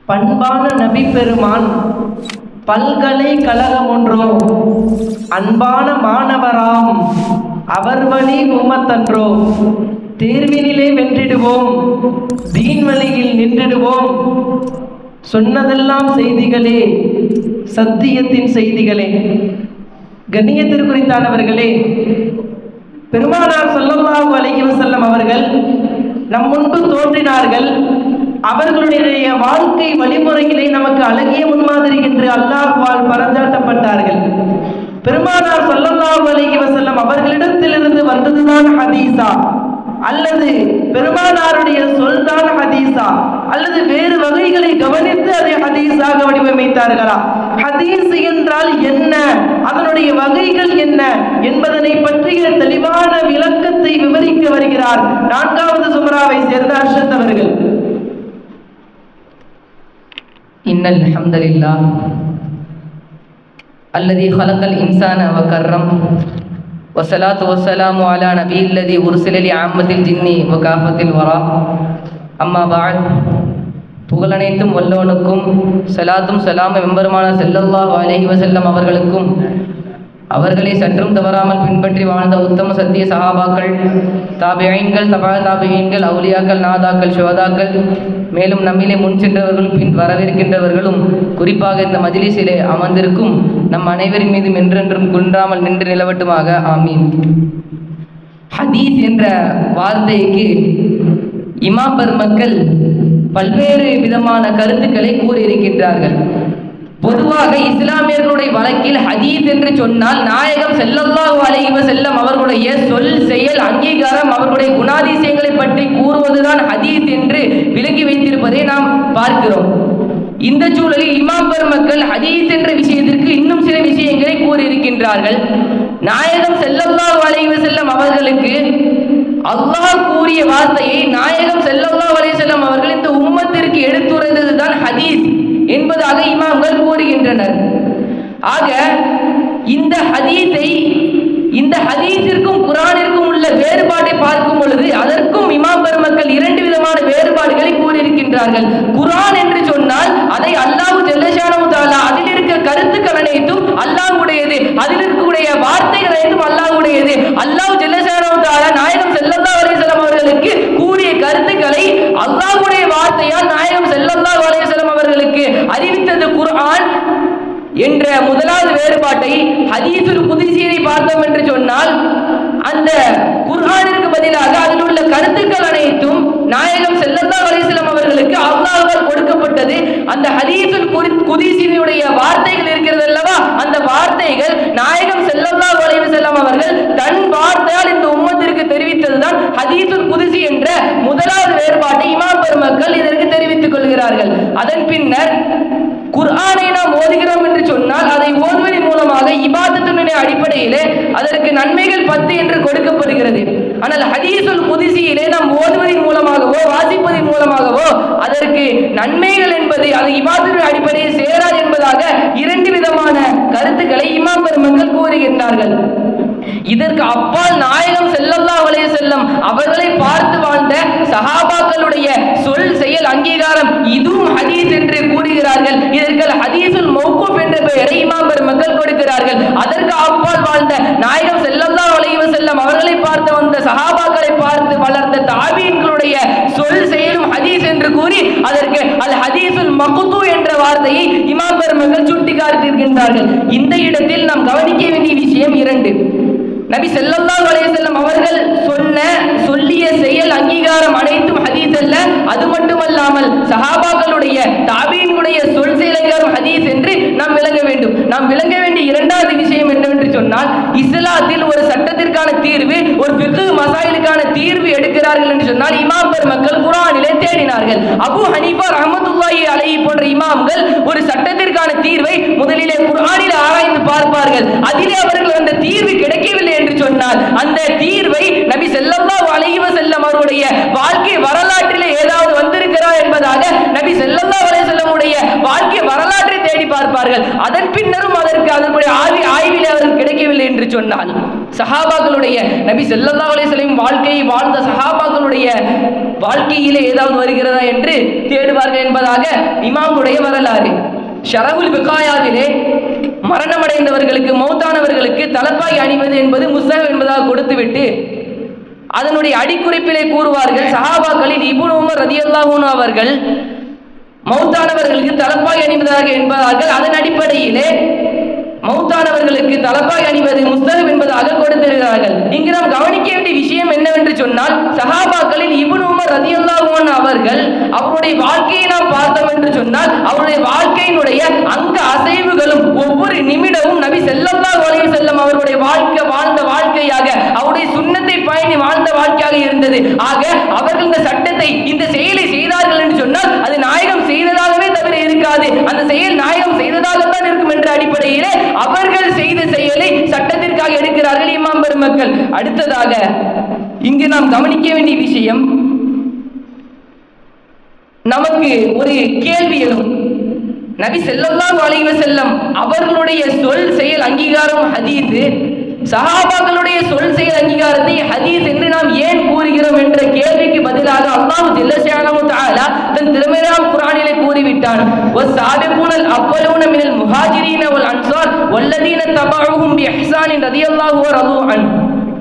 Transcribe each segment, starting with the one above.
பண்பான நபி பெருமான் பல்கலைக்கழகம் ஒன்றோ அன்பான மாணவராம் அவர் வழி உம்மத்தன்றோ தேர்வினிலே வென்றிடுவோம் தீன் வழியில் நின்றிடுவோம். சொன்னதெல்லாம் செய்திகளே, சத்தியத்தின் செய்திகளே. கண்ணியத்திற்குரித்தானவர்களே, பெருமானார் ஸல்லல்லாஹு அலைஹி வஸல்லம் அவர்கள் நம் முன்பு தோன்றினார்கள். அவர்களுடைய வாழ்க்கை வழிமுறைகளை நமக்கு அழகிய முன்மாதிரி என்று அல்லாஹ்வால் பரஞ்சாட்டப்பட்டார்கள். பெருமானார் ஸல்லல்லாஹு அலைஹி வஸல்லம் அவர்களிடத்திலிருந்து வந்ததுதான் ஹதீஸா, அல்லது பெருமானாருடைய சொல்தான் ஹதீஸா, அல்லது வேறு வகைகளை கவனித்து அதை ஹதீஸாக வடிவமைத்தார்களா? ஹதீஸ் என்றால் என்ன, அதனுடைய வகைகள் என்ன என்பதனை பற்றிய தெளிவான விளக்கத்தை விவரிக்க வருகிறார் 4வது சுமராவை சேர்ந்த அர்ஷத் அவர்கள். இன்னல் ஹம்தலில்லாஹ் அல்லதி ஹலகல் இன்சான வகர்ரம் வஸ்ஸலாத்து வஸ்ஸலாமு அலா நபியில்லதி உர்சில லி ஆம்மத்தில் ஜின்னி வகாஃபத்தில் வரா. அம்மா பஅத். புகழனைத்தும் வல்லோனுக்கும் ஸலாத்தும் ஸலாமும் எம்பெருமானார் ஸல்லல்லாஹு அலைஹி வஸல்லம் அவர்களுக்கும் அவர்களை சற்றும் தவறாமல் பின்பற்றி வாழ்ந்த உத்தம சத்திய சஹாபாக்கள், தாபிஈன்கள், தபா தாபிஈன்கள், அவுலியாக்கள், நாதாக்கள், ஷுஹதாக்கள், மேலும் நம்மிலே முன் சென்றவர்கள் பின் வரவிருக்கின்றவர்களும் குறிப்பாக இந்த மஜ்லிஸிலே அமர்ந்திருக்கும் நம் அனைவரின் மீதும் என்றென்றும் குன்றாமல் நின்று நிலவட்டுமாக. ஆமீன். ஹதீஸ் என்ற வார்த்தைக்கு இமாம் பெருமக்கள் பல்வேறு விதமான கருத்துக்களை கூறியிருக்கின்றார்கள். பொதுவாக இஸ்லாமியர்களுடைய வழக்கில் ஹதீஸ் என்று சொன்னால் நாயகம் ஸல்லல்லாஹு அலைஹி வஸல்லம் அவர்களுடைய சொல், செயல், அங்கீகாரம், அவர்களுடைய குணாதிசயங்களை பற்றி கூறுவதுதான் ஹதீஸ் என்று விளங்கி வைத்திருப்பதை நாம் பார்க்கிறோம். இந்த சூழலில் இமாம் பெருமக்கள் ஹதீஸ் என்ற விஷயத்திற்கு இன்னும் சில விஷயங்களை கூறியிருக்கின்றார்கள். நாயகம் ஸல்லல்லாஹு அலைஹி வஸல்லம் அவர்களுக்கு அல்லாஹ் கூறிய வார்த்தையை நாயகம் ஸல்லல்லாஹு அலைஹி வஸல்லம் அவர்கள் இந்த உம்மத்திற்கு எடுத்துரைத்ததுதான் ஹதீஸ் என்பதாக இமாம்கள் கூறுகின்றனர். ஆக இந்த ஹதீஸிற்கும் குர்ஆனிற்கும் உள்ள வேறுபாட்டை பார்க்கும் பொழுது அதற்கும் இமாம் பெருமக்கள் 2 விதமான வேறுபாடுகளை கூறியிருக்கின்றார்கள். குர்ஆன் என்று சொன்னால் அதை அல்லாஹ் ஜல்லஷானஹு தஆலா அதில் இருக்க கருத்துக்கள் அனைத்தும் அல்லாஹ்வுடையது, அதில் இருக்கக்கூடிய வார்த்தைகள் அனைத்தும் அல்லாஹ்வுடையது. அல்லாஹ் ஜல்லஷானஹு தஆலா நாயகம் ஸல்லல்லாஹு அலைஹி வஸல்லம் அவர்களுக்கு கூறிய கருத்துக்களை அல்லாஹ்வுடைய வார்த்தையால் நாயகம் ஸல்லல்லாஹு அலைஹி வஸல்லம் அவர்களுக்கு அறிவித்தது குர்ஆன் என்ற முதலாவது வேறுபாட்டை. ஹதீஸுல் குத்ஸியை பார்த்தோம் என்று சொன்னால் அந்த குர்ஆனிற்கு பதிலாக அதில் உள்ள கருத்துக்கள் அனைத்தும் நாயகம் ஸல்லல்லாஹு அலைஹி வஸல்லம் அவர்களுக்கு அல்லாஹ்வால் கொடுக்கப்பட்டது. அந்த ஹதீஸுல் குத்ஸியுடைய வார்த்தைகள் இருக்கிறது அல்லவா, அந்த வார்த்தைகள் நாயகம் ஸல்லல்லாஹு அலைஹி வஸல்லம் அவர்கள் தன் வார்த்தையால் இந்த உம்மத்திற்கு தெரிவித்ததுதான் ஹதீஸுல் குத்ஸி என்ற முதலாவது வேறுபாட்டை இமாம் பெருமக்கள் இதற்கு தெரிவித்துக் கொள்கிறார்கள். அதன் பின்னர் குர்ஆனை நாம் ஓதுகிறோம் என்று சொன்னால் அதை ஓதுவதன் மூலமாக இபாதத்தினுடைய அடிப்படையிலே அதற்கு நன்மைகள் 10 என்று கொடுக்கப்படுகிறது. ஆனால் ஹதீஸுல் குத்ஸியிலே நாம் ஓதுவதன் மூலமாகவோ வாசிப்பதன் மூலமாகவோ அதற்கு நன்மைகள் என்பது அது இபாதத்தின் அடிப்படையில் சேராது என்பதாக 2 விதமான கருத்துக்களை இமாம் பெருமக்கள் கூறுகின்றார்கள். இதற்கு அப்பால் நாயகம் ஸல்லல்லாஹு அலைஹி வஸல்லம் அவர்களை பார்த்து வாழ்ந்த சஹாபாக்களுடைய சொல், செயல், அங்கீகாரம் இதுவும் ஹதீஸ் என்று கூறுகிறார்கள். இதற்கு ஹதீஸுல் மௌகூஃப் என்ற பெயரை இமாம் பெருமக்கள் கொடுக்கிறார்கள். அதற்கு அப்பால் வாழ்ந்த நாயகம் ஸல்லல்லாஹு அலைஹி வஸல்லம் அவர்களை பார்த்து வந்த சஹாபாக்களை பார்த்து வளர்ந்த தாபீன்களுடைய சொல், செயலும் ஹதீஸ் என்று கூறி அதற்கு அல் ஹதீஸுல் மக்தூ என்ற வார்த்தையை இமாம் பெருமக்கள் சுட்டிக்காட்டியிருக்கின்றார்கள். இந்த இடத்தில் நாம் கவனிக்க வேண்டிய விஷயம் 2. நபி ஸல்லல்லாஹு அலைஹி வஸல்லம் அவர்கள் சொல்லிய செயல், அங்கீகாரம் அனைத்தும் ஹதீஸ் அல்ல. அது மட்டுமல்லாமல் சஹாபாக்களுடைய தாபீன்களுடைய சொல், செயல், அங்கீகாரம் ஹதீஸ் என்று நாம் விளங்க வேண்டும். நாம் விளங்க வேண்டிய 2வது விஷயம் என்னவென்று சொன்னால் இஸ்லாத்தில் ஒரு சட்டத்திற்கான தீர்வு, ஒரு ஃபிக்ஹ் மசாயிலுக்கான தீர்வு எடுக்கிறார்கள் என்று சொன்னால் இமாம் பெருமக்கள் குர்ஆனிலே தேடினார்கள். அபூ ஹனீஃபா ரஹ்மத்துல்லாஹி அலைஹி போன்ற இமாம்கள் ஒரு சட்டத்திற்கான தீர்வை முதலிலே குர்ஆனில் ஆராய்ந்து பார்ப்பார்கள். அதிலே அவர்கள் அந்த தீர்வு கிடைக்கவில்லை என்று சொன்னால் அந்த தீர்வை நபி ஸல்லல்லாஹு அலைஹி வஸல்லம் அவருடைய வாழ்க்கை வரலாற்றிலே ஏதாவது வந்திருக்கிறா என்பதாக நபி ஸல்லல்லாஹு அலைஹி வஸல்லம் உடைய வாழ்க்கை வரலாற்றை தேடி பார்ப்பார்கள். அதன் பின்னரும் அதற்கு அதனுடைய ஆய்விலே அவர்கள் கிடைக்கவில்லை என்று சொன்னால் சஹாபாக்களுடைய நபி ஸல்லல்லாஹு அலைஹி வஸல்லம் வாழ்க்கையை வாழ்ந்த சஹாபாக்களுடைய வாழ்க்கையிலே ஏதாவது வருகிறதா என்று தேடுவார்கள் என்பதாக இமாமுடைய வரலாறு. ஷரஹுல் விகாயாவிலே மரணமடைந்தவர்களுக்கு மௌத்தானவர்களுக்கு தலப்பாய் அணிவது என்பது முஸ்தஹப் என்பதாக கொடுத்துவிட்டு அதனுடைய அடிக்குறிப்பிலே கூறுவார்கள், சஹாபாக்களில் இப்னு உமர் ரலியல்லாஹு அன்ஹு அவர்கள் மௌத்தானவர்களுக்கு தலப்பாய் அணிவதாக என்பதார்கள். அதன் அடிப்படையிலே மௌத்தானவர்களுக்கு தலப்பாய் அணிவது முஸ்தஹப் என்பதாக கொடுத்திருக்கிறார்கள். இங்கு நாம் கவனிக்க வேண்டிய விஷயம் என்னவென்று சொன்னால், சஹாபாக்களில் இப்னு உமர் ரலியல்லாஹு அன்ஹு அவர்கள் அவருடைய வாழ்க்கையை நாம் பார்த்தோம் என்று சொன்னால் அவருடைய வாழ்க்கையினுடைய அங்க அசைவுகளும் ஒவ்வொரு நிமிடமும் நபி ஸல்லல்லாஹு அலைஹி வஸல்லம் அவருடைய வாழ்ந்த வாழ்க்கையாக அவருடைய சுன்னத்தை பயணி வாழ்ந்த வாழ்க்கையாக இருந்தது. ஆக அவர்கள் இந்த சட்டத்தை இந்த செயலை செய்தார்கள் என்று சொன்னால் அது நாயகம் செய்ததாகவே தவிர இருக்காது, அந்த செயல் நாயகம் செய்ததாகத்தான் இருக்கும் என்ற அடிப்படையிலே அவர்கள் செய்த செயலை சட்டத்திற்காக எடுக்கிறார்கள் இமாம் பெருமக்கள். அடுத்ததாக இங்கு நாம் கவனிக்க வேண்டிய விஷயம், நமக்கு ஒரு கேள்வி எழும். நபி ஸல்லல்லாஹு அலைஹி வஸல்லம் அவர்களுடைய சொல் செயல் அங்கீகாரம் ஹதீஸ், சஹாபாக்களுடைய சொல் செயல் அங்கீகாரத்தை ஹதீஸ் என்று நாம் ஏன் கூறுகிறோம் என்ற கேள்விக்கு பதிலாக அல்லாஹ் ஜல்ல ஷஅனஹு தஆலா தன் திருமறையான குர்ஆனிலே கூறிவிட்டான், வஸ்ஸாபிகூனல் அவ்வலூன மினல் முஹாஜிரீன வல் அன்சார் வல்லதீன தபஊஹும் பிஇஹ்சானின் ரலியல்லாஹு வ அன்ஹு.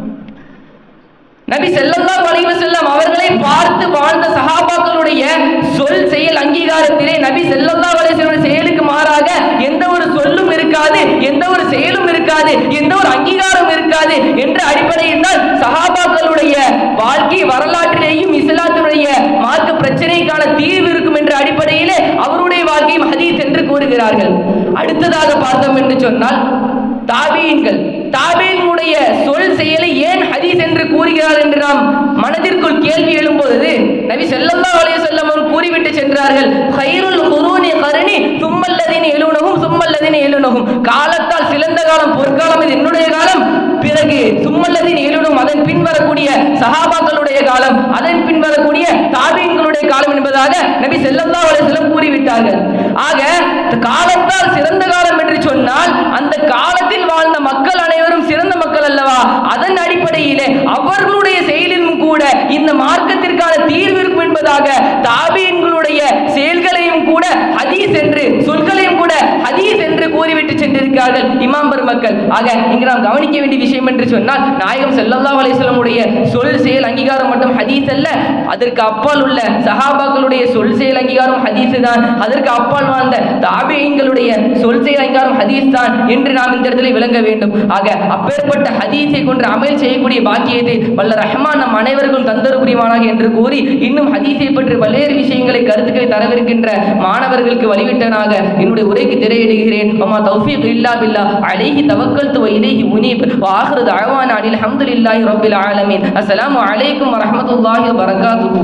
நபி ஸல்லல்லாஹு அலைஹி வஸல்லம் அவர்களை பார்த்து வாழ்ந்த சஹாபாக்களுடைய சொல் செயல் அங்கீகாரத்திலே நபி ஸல்லல்லாஹு அலைஹி வஸல்லம் செயலுக்கு மாறாக எந்த ஒரு சொல்லும் இருக்காது, எந்த ஒரு செயலும் இருக்காது, எந்த ஒரு அங்கீகாரம் இருக்காது என்ற அடிப்படையில் தான் சஹாபாக்களுடைய வாழ்க்கை வரலாற்றிலேயும் இஸ்லாத்தினுடைய மார்க்க பிரச்சனைக்கான தீர்வு இருக்கும் என்ற அடிப்படையிலே அவருடைய வாழ்க்கையும் ஹதீஸ் என்று கூறுகிறார்கள். அடுத்ததாக பார்த்தோம் என்று சொன்னால் தாபீன்களுடைய சொல் செயலை ஏன் ஹதீஸ் என்று கூறுகிறார் என்று நாம் மனதிற்குள் கேள்வி எழும்போது நபி ஸல்லல்லாஹு அலைஹி வஸல்லம் அவர்கள் கூறிவிட்டு சென்றார்கள், கைருல் குரூனி கர்னி சும்மல்லதீன யலூனஹும் சும்மல்லதீன யலூனஹும். காலத்தால் சிறந்த காலம் பொற்காலம் இது என்னுடைய காலம், பிறகு சும்மல்லதீன யலூனஹும் அதன் பின் வரக்கூடிய சஹாபாக்களுடைய காலம், அதன் பின் வரக்கூடிய தாபீன்களுடைய காலம் என்பதாக நபி ஸல்லல்லாஹு அலைஹி வஸல்லம் கூறிவிட்டார்கள். ஆக காலத்தால் சிறந்த காலம் என்று சொன்னால் அந்த காலத்தில் வாழ்ந்த மக்கள் அனைவரும் சிறந்த மக்கள் அல்லவா? அதன் அடிப்படையிலே அவர்களுடைய செயலிலும் கூட இந்த மார்க்கத்திற்கான தீர்வு இருக்கும் என்பதாக தாபீன்களுடைய செயல்களையும் கூட ஹதீஸ் என்று சொல்களையும் கூட ஹதீஸ் என்று கூறிவிட்டு சென்றிருக்கிறார்கள் இமாம் பெருமக்கள். ஆக இங்கு நாம் கவனிக்க வேண்டிய விஷயம் என்று சொன்னால், நாயகம் ஸல்லல்லாஹு அலைஹி வஸல்லம் உடைய சொல் செயல் அங்கீகாரம் மட்டும் ஹதீஸ் அல்ல, அதற்கு அப்பால் உள்ள சஹாபாக்களுடைய சொல் செயல் அங்கீகாரம் ஹதீஸ் தான், அதற்கு அப்பால் வாழ்ந்த தாபீன்களுடைய சொல் செயல் அங்கீகாரம் ஹதீஸ் தான் என்று நாம் இந்த இடத்துல விளங்க வேண்டும். ஆக அப்பேற்பட்ட ஹதீஸை கொண்டு அமல் செய்யக்கூடிய பாக்கியத்தை வல்ல ரஹ்மான் நம் அனைவருக்கும் தந்தரு புரிவானாக என்று கூறி, இன்னும் ஹதீஸை பற்றி பல்வேறு விஷயங்களை கருத்துக்களை தரவிருக்கின்ற மாணவர்களுக்கு வழிவிட்டனாக என்னுடைய உரைக்கு திரையிடுகிறேன். வமா தௌஃபீக் இல்லா பில்லாஹ் அலைஹி தவக்கல்து வ இலைஹி முனீப் வ ஆகிரு தஅவானா அனில் ஹம்துலில்லாஹி ரப்பில் ஆலமீன். அஸ்ஸலாமு அலைக்கும் வ ரஹ்மத்துல்லாஹி வ பரகாத்துஹு.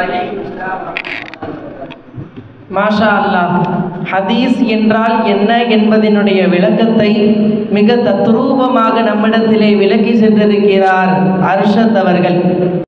மாஷா அல்லாஹ். ஹதீஸ் என்றால் என்ன என்பதனுடைய விளக்கத்தை மிக தத்ரூபமாக நம்மிடத்திலே விளக்கி சென்றிருக்கிறார் அர்ஷத் அவர்கள்.